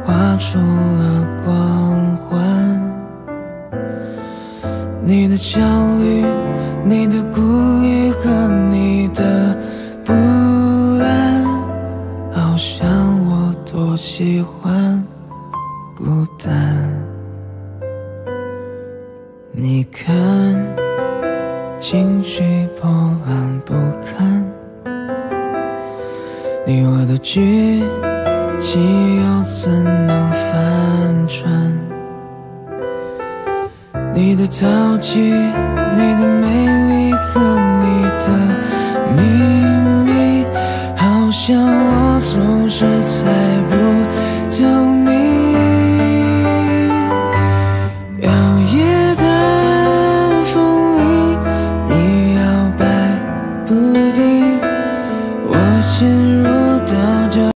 画出了光环。你的焦虑，你的顾虑和你的不安，好像我多喜欢孤单。你看，情绪波澜不堪，你我的剧情又怎能反转？你的淘气，你的美丽和你的秘密，好像我总是猜不透